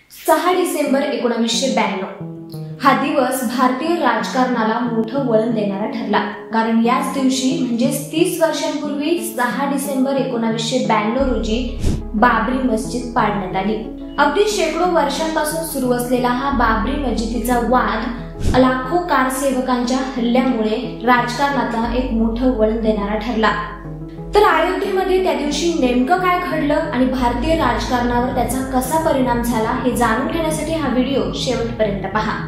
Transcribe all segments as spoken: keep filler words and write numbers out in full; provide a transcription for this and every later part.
सहा डिसेंबर एकोणीसशे ब्याण्णव हा दिवस भारतीय राजकारणाला मोठं वळण देणारा ठरला, कारण याच दिवशी म्हणजे तीस वर्षांपूर्वी सहा डिसेंबर एकोणीसशे ब्याण्णव रोजी बाबरी मस्जिद पाडण्यात आली। अगदी शेकडो वर्षांपासून सुरू असलेला हा बाबरी मस्जिदीचा वाद लाखो कारसेवकांच्या हल्ल्यामुळे राजकारणाचा एक मोठं वळण देणारा ठरला। तर अयोध्येमध्ये त्या दिवशी नेमकं काय घडलं आणि भारतीय राजकारणावर त्याचा कसा परिणाम झाला हे जाणून घेण्यासाठी हा व्हिडिओ शेवटपर्यंत पहा।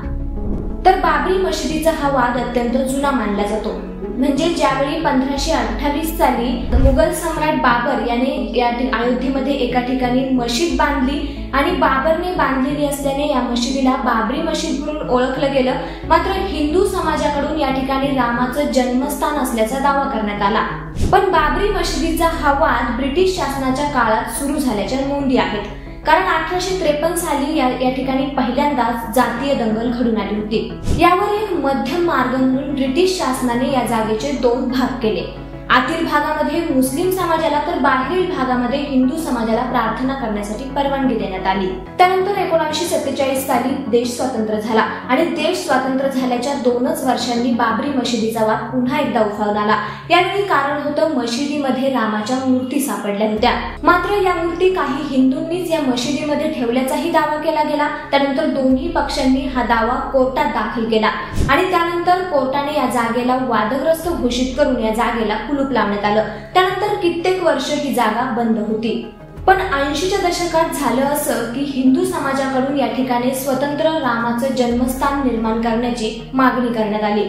तर बाबरी मशिदीचा हा वाद अत्यंत जुना मानला जातो, म्हणजे ज्यावेळी पंधराशे अठ्ठावीस साली मुघल सम्राट बाबर याने या अयोध्येमध्ये एका ठिकाणी मशीद बांधली आणि बाबरने बांधलेली असल्याने या मशिदीला बाबरी मशीद म्हणून ओळखलं गेलं। मात्र हिंदू समाजाकडून या ठिकाणी रामाचं जन्मस्थान असल्याचा दावा करण्यात आला, पण बाबरी मशिदीचा हा वाद ब्रिटिश शासनाच्या काळात सुरू झाल्याच्या नोंदी आहेत, कारण अठराशे त्रेपन्न साली या, या ठिकाणी पहिल्यांदाच जातीय दंगल घडून आली होती। यावर एक मध्यम मार्ग म्हणून ब्रिटिश शासनाने या जागेचे दोन भाग केले। आतील भागामध्ये मुस्लिम समाजाला तर बाहेरील भागामध्ये हिंदू समाजाला प्रार्थना करण्यासाठी परवानगी देण्यात आली। त्यानंतर एकोणीसशे सत्तेचाळीस साली देश स्वतंत्र झाला आणि देश स्वतंत्र झाल्याच्या दोनच वर्षांनी बाबरी मशिदीचा वाद पुन्हा एकदा उफाळून आला। यावेळी कारण होतं मशिदीमध्ये रामाच्या मूर्ती सापडल्या होत्या, मात्र या मूर्ती काही हिंदूंनीच या मशिदीमध्ये ठेवल्याचाही दावा केला गेला। त्यानंतर दोन्ही पक्षांनी हा दावा कोर्टात दाखल केला आणि त्यानंतर कोर्टाने या जागेला वादग्रस्त घोषित करून या जागेला कुलूप लावण्यात आलं। त्यानंतर कित्येक वर्ष ही जागा बंद होती, पण ऐंशीच्या दशकात झालं असं की हिंदू समाजाकडून या ठिकाणी स्वतंत्र रामाचं जन्मस्थान निर्माण करण्याची मागणी करण्यात आली।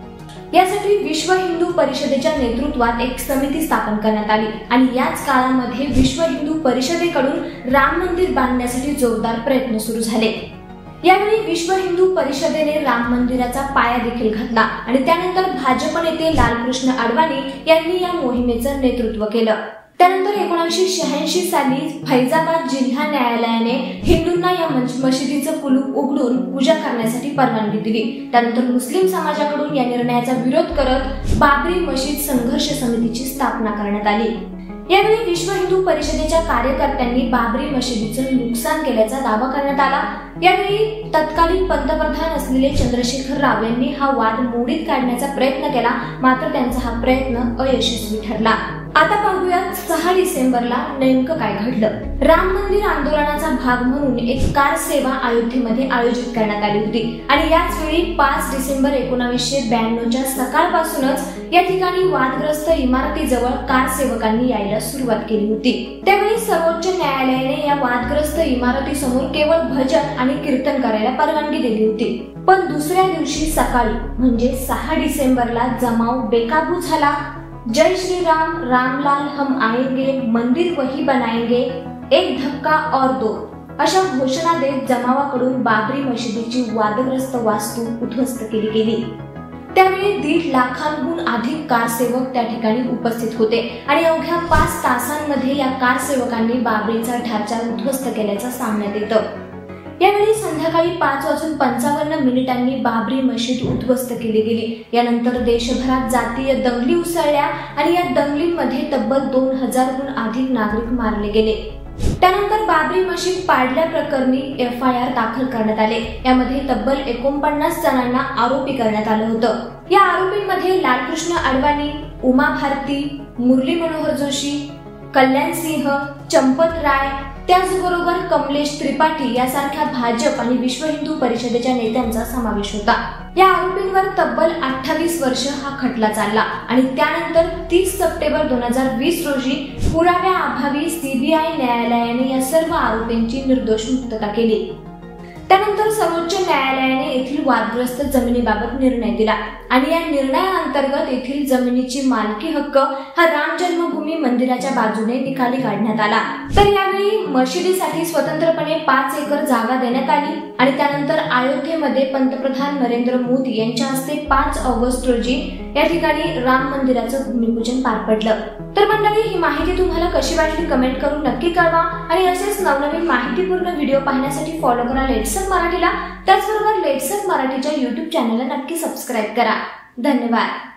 यासाठी विश्व हिंदू परिषदेच्या नेतृत्वात एक समिती स्थापन करण्यात आली आणि याच काळामध्ये विश्व हिंदू परिषदेकडून राम मंदिर बांधण्यासाठी जोरदार प्रयत्न सुरू झाले। यावेळी विश्व हिंदू परिषदेने राम मंदिराचा पाया देखील घातला आणि त्यानंतर भाजप नेते लालकृष्ण अडवाणी यांनी या मोहिमेचं नेतृत्व केलं। त्यानंतर एकोणीसशे शहाऐंशी साली फैजाबाद जिल्हा न्यायालयाने हिंदूंना या मशिदीचं कुलूप उघडून पूजा करण्यासाठी परवानगी दिली। त्यानंतर मुस्लिम समाजाकडून या निर्णयाचा विरोध करत बाबरी मशीद संघर्ष समितीची स्थापना करण्यात आली। यावेळी विश्व हिंदू परिषदेच्या कार्यकर्त्यांनी बाबरी मशिदीचं नुकसान केल्याचा दावा करण्यात आला। यावेळी तत्कालीन पंतप्रधान असलेले चंद्रशेखर राव यांनी हा वाद मोडीत काढण्याचा प्रयत्न केला, मात्र त्यांचा हा प्रयत्न अयशस्वी ठरला। आता पाहूयात सहा डिसेंबरला नेमकं काय घडलं। राम मंदिर आंदोलनाचा भाग म्हणून एक कार सेवा अयोध्येमध्ये आयोजित करण्यात आली होती आणि याच वेळी पाच डिसेंबर एकोणीसशे ब्याण्णवच्या सकाळपासूनच या ठिकाणी वादग्रस्त इमारतीजवळ कार सेवकांनी यायला सुरुवात केली होती। त्यावेळी सर्वोच्च न्यायालयाने या वादग्रस्त इमारतीसमोर केवळ भजन आणि कीर्तन करायला परवानगी दिली होती, पण दुसऱ्या दिवशी सकाळी म्हणजे सहा डिसेंबरला जमाव बेकाबू झाला। जय श्री राम, रामलाल हम आएंगे, मंदिर वही बनाएंगे, एक धक्का और दो अशा घोषणा देत जमावाकडून बाबरी मशिदीची वादग्रस्त वास्तू उद्ध्वस्त केली गेली। त्यावेळी दीड लाखांहून अधिक कारसेवक त्या ठिकाणी उपस्थित होते आणि अवघ्या पाच तासांमध्ये या कारसेवकांनी बाबरीचा ढाचा उद्ध्वस्त केल्याचं सांगण्यात येतं। यावेळी संध्याकाळी पाच वाजून पंचावन्न मिनिटांनी बाबरी मशीद उद्ध्वस्त केली गेली। यानंतर देशभरात जातीय दंगली उसळल्या आणि या दंगलींमध्ये तब्बल दोन हजारहून अधिक नागरिक मारले गेले। त्यानंतर बाबरी मशीद पाडल्या प्रकरणी एफ आय आर दाखल करण्यात आले। यामध्ये तब्बल एकोणपन्नास जणांना आरोपी करण्यात आलं होतं। या आरोपींमध्ये लालकृष्ण अडवाणी, उमा भारती, मुरली मनोहर जोशी, कल्याण सिंह, चंपत राय, त्याचबरोबर कमलेश त्रिपाठी यासारख्या भाजप आणि विश्व हिंदू परिषदेच्या नेत्यांचा समावेश होता। या आरोपींवर तब्बल अठ्ठावीस वर्ष हा खटला चालला आणि त्यानंतर तीस सप्टेंबर दोन हजार वीस रोजी पुराव्याअभावी सीबीआय न्यायालयाने या सर्व आरोपींची निर्दोष मुक्तता केली। त्यानंतर सर्वोच्च न्यायालयाने येथील वादग्रस्त जमिनीबाबत निर्णय दिला आणि या निर्णयाअंतर्गत येथील जमिनीची मालकी हक्क हा राम जन्मभूमी मंदिराच्या बाजूने निकाली काढण्यात आला। तर यावेळी मशिदीसाठी स्वतंत्रपणे पाच एकर जागा देण्यात आली आणि त्यानंतर अयोध्येमध्ये पंतप्रधान नरेंद्र मोदी यांच्या हस्ते पाच ऑगस्ट रोजी या ठिकाणी राम मंदिराचं भूमिपूजन पार पडलं। तर मंडळी, ही माहिती तुम्हाला कशी वाटली कमेंट करून नक्की कळवा आणि असेच नवनवीन माहितीपूर्ण व्हिडिओ पाहण्यासाठी फॉलो करा लेट्सअप मराठीला। त्याचबरोबर लेट्सअप मराठीच्या युट्यूब चॅनलला नक्की सबस्क्राईब करा। धन्यवाद।